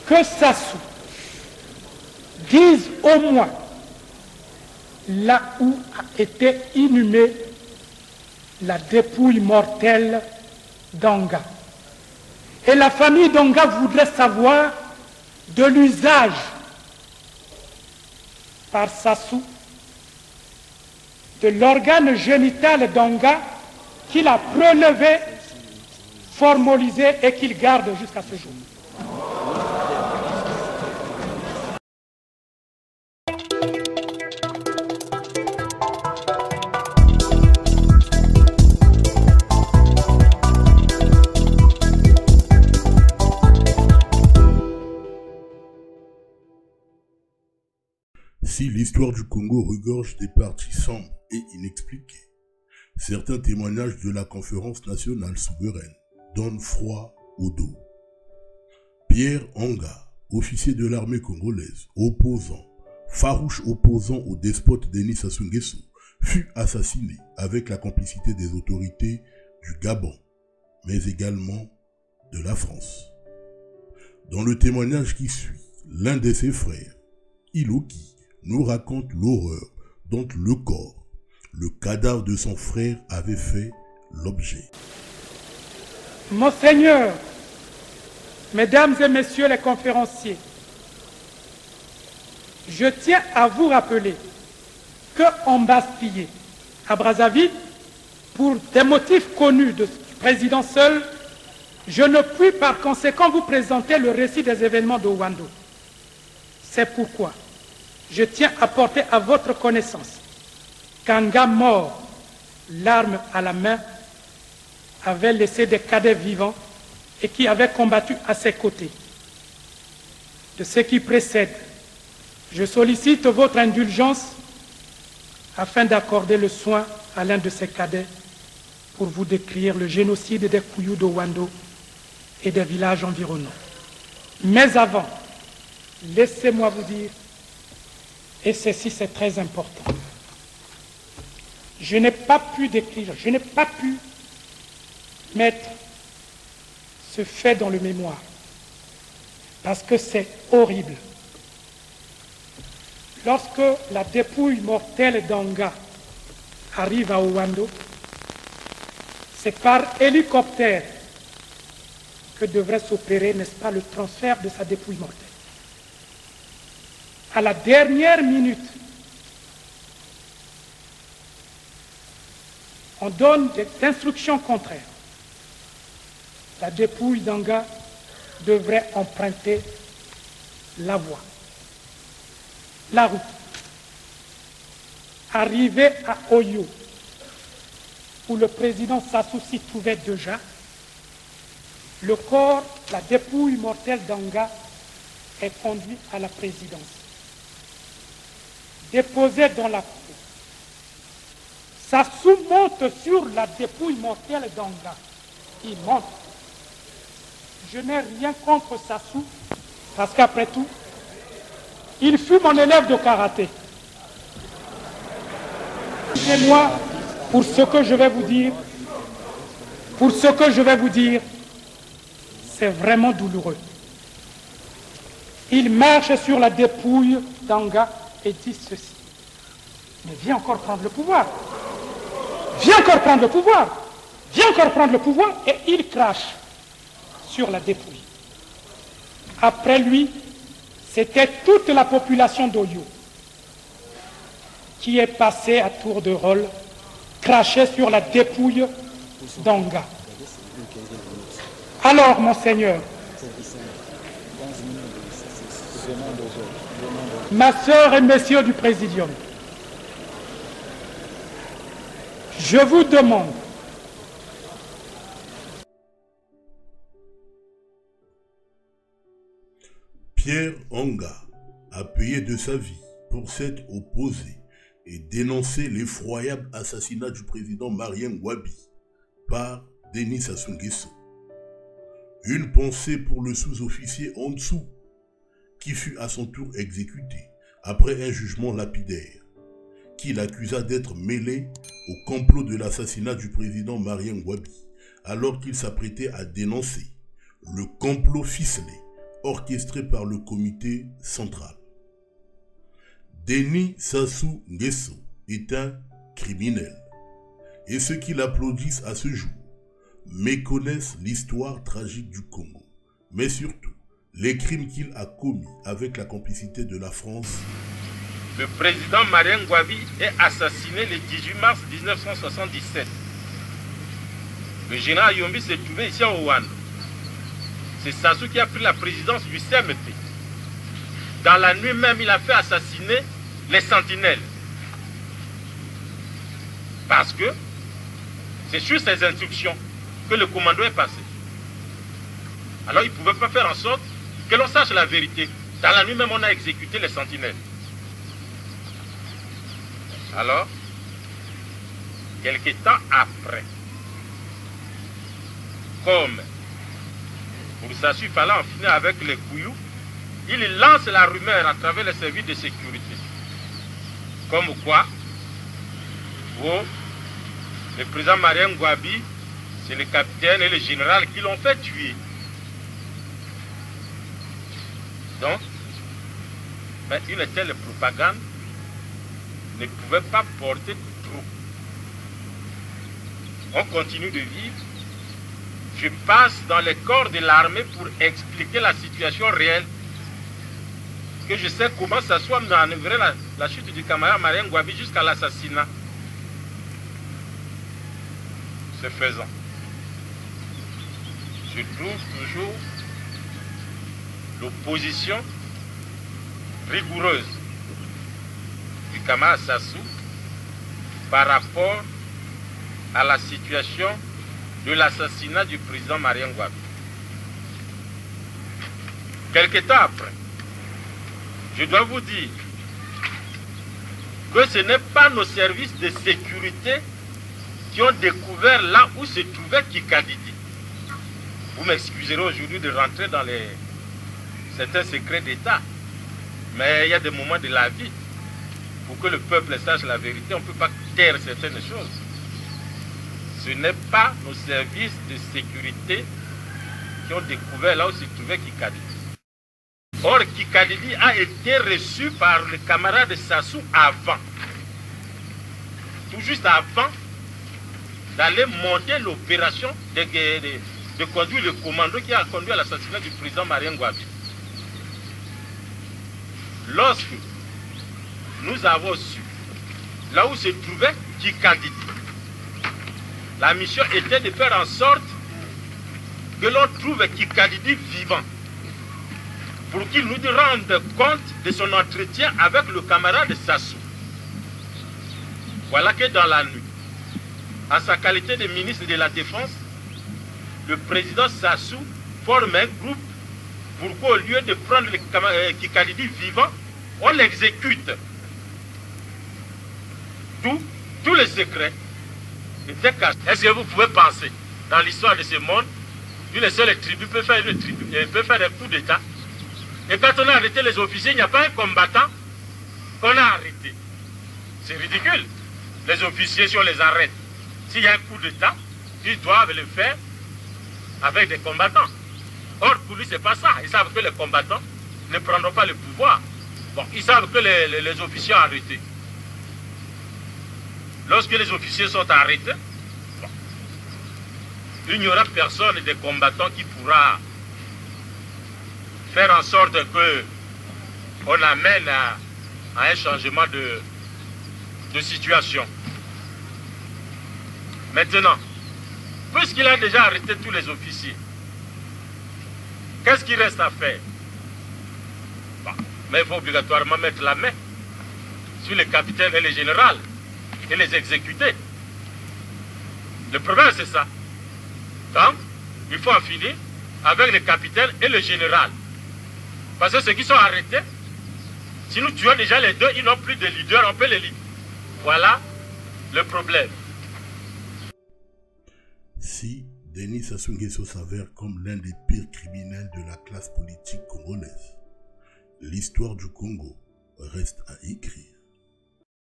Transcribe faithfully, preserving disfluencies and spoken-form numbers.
que Sassou dise au moins là où a été inhumée la dépouille mortelle d'Onga. Et la famille d'Onga voudrait savoir de l'usage par Sassou de l'organe génital d'Onga qu'il a prélevé, formalisé et qu'il garde jusqu'à ce jour. Si l'histoire du Congo regorge des parties sombres et inexpliquées, certains témoignages de la conférence nationale souveraine donnent froid au dos. Pierre Onga, officier de l'armée congolaise, opposant, farouche opposant au despote Denis Sassou Nguesso, fut assassiné avec la complicité des autorités du Gabon, mais également de la France. Dans le témoignage qui suit, l'un de ses frères, Iloki, nous raconte l'horreur dont le corps, le cadavre de son frère avait fait l'objet. Monseigneur, Mesdames et Messieurs les conférenciers, je tiens à vous rappeler qu'en Bastille, à Brazzaville, pour des motifs connus du président seul, je ne puis par conséquent vous présenter le récit des événements de Ouando. C'est pourquoi je tiens à porter à votre connaissance qu'un gars mort, l'arme à la main, avait laissé des cadets vivants et qui avaient combattu à ses côtés. De ce qui précède, je sollicite votre indulgence afin d'accorder le soin à l'un de ces cadets pour vous décrire le génocide des Kouyou de Ouando et des villages environnants. Mais avant, laissez-moi vous dire, et ceci c'est très important, je n'ai pas pu décrire, je n'ai pas pu mettre ce fait dans le mémoire, parce que c'est horrible. Lorsque la dépouille mortelle d'Onga arrive à Ouando, c'est par hélicoptère que devrait s'opérer, n'est-ce pas, le transfert de sa dépouille mortelle. À la dernière minute, on donne des instructions contraires. La dépouille d'Onga devrait emprunter la voie, la route. Arrivé à Oyo, où le président Sassou s'y trouvait déjà, le corps, la dépouille mortelle d'Onga est conduit à la présidence. Déposé dans la cour. Sassou monte sur la dépouille mortelle d'Onga. Il monte. Je n'ai rien contre Sassou, parce qu'après tout, il fut mon élève de karaté. Et moi, pour ce que je vais vous dire, pour ce que je vais vous dire, c'est vraiment douloureux. Il marche sur la dépouille d'Onga et dit ceci. Mais viens encore prendre le pouvoir. Viens encore prendre le pouvoir. Viens encore prendre le pouvoir. Et il crache sur la dépouille. Après lui, c'était toute la population d'Oyo qui est passée à tour de rôle, cracher sur la dépouille d'Onga. Alors, Monseigneur, ma sœur et messieurs du Présidium, je vous demande Pierre Onga a payé de sa vie pour s'être opposé et dénoncer l'effroyable assassinat du président Marien Ngouabi par Denis Sassou Nguesso. Une pensée pour le sous-officier Onsou, qui fut à son tour exécuté après un jugement lapidaire, qui l'accusa d'être mêlé au complot de l'assassinat du président Marien Ngouabi, alors qu'il s'apprêtait à dénoncer le complot ficelé orchestré par le comité central. Denis Sassou Nguesso est un criminel. Et ceux qui l'applaudissent à ce jour méconnaissent l'histoire tragique du Congo, mais surtout les crimes qu'il a commis avec la complicité de la France. Le président Marien Ngouabi est assassiné le dix-huit mars mille neuf cent soixante-dix-sept. Le général Yombi s'est trouvé ici au Rwanda. C'est Sassou qui a pris la présidence du C M P. Dans la nuit même, il a fait assassiner les sentinelles. Parce que c'est sur ses instructions que le commando est passé. Alors il ne pouvait pas faire en sorte que l'on sache la vérité. Dans la nuit même, on a exécuté les sentinelles. Alors, quelques temps après, comme pour Sassou, il fallait en finir avec les couillous, il lance la rumeur à travers les services de sécurité. Comme quoi, oh, le président Marien Ngouabi, c'est le capitaine et le général qui l'ont fait tuer. Donc, ben, une telle propagande ne pouvait pas porter trop. On continue de vivre. Je passe dans les corps de l'armée pour expliquer la situation réelle. Que je sais comment ça soit manœuvré la, la chute du camarade Marien Ngouabi jusqu'à l'assassinat. Ce faisant, je trouve toujours l'opposition rigoureuse du camarade Sassou par rapport à la situation de l'assassinat du président Marien Ngouabi. Quelque temps après, je dois vous dire que ce n'est pas nos services de sécurité qui ont découvert là où se trouvait Kikadidi. Vous m'excuserez aujourd'hui de rentrer dans les certains secrets d'État, mais il y a des moments de la vie pour que le peuple sache la vérité. On ne peut pas taire certaines choses. Ce n'est pas nos services de sécurité qui ont découvert là où se trouvait Kikadidi. Or, Kikadidi a été reçu par le camarade Sassou avant, tout juste avant d'aller monter l'opération de, de, de conduire le commando qui a conduit à l'assassinat du président Marien Ngouabi. Lorsque nous avons su là où se trouvait Kikadidi, la mission était de faire en sorte que l'on trouve Kikadidi vivant, pour qu'il nous rende compte de son entretien avec le camarade Sassou. Voilà que dans la nuit, en sa qualité de ministre de la Défense, le président Sassou forme un groupe pour qu'au lieu de prendre le Kikadidi vivant, on l'exécute. Tout, tous les secrets étaient cachés. Est-ce que vous pouvez penser, dans l'histoire de ce monde, une seule tribu peut faire, une tribu, peut faire un coup d'État? Et quand on a arrêté les officiers, il n'y a pas un combattant qu'on a arrêté. C'est ridicule. Les officiers, si on les arrête, s'il y a un coup d'État, ils doivent le faire avec des combattants. Or, pour lui, ce n'est pas ça. Ils savent que les combattants ne prendront pas le pouvoir. Bon, ils savent que les, les, les officiers sont arrêtés. Lorsque les officiers sont arrêtés, bon, il n'y aura personne des combattants qui pourra faire en sorte que on amène à, à un changement de, de situation. Maintenant, puisqu'il a déjà arrêté tous les officiers, qu'est-ce qu'il reste à faire? Bon, mais il faut obligatoirement mettre la main sur les capitaines et les généraux et les exécuter. Le problème, c'est ça. Donc, il faut en finir avec les capitaines et le général. Parce que ceux qui sont arrêtés, si nous tuons déjà les deux, ils n'ont plus de leader, on peut les libérer. Voilà le problème. Si Denis Sassou Nguesso s'avère comme l'un des pires criminels de la classe politique congolaise, l'histoire du Congo reste à écrire.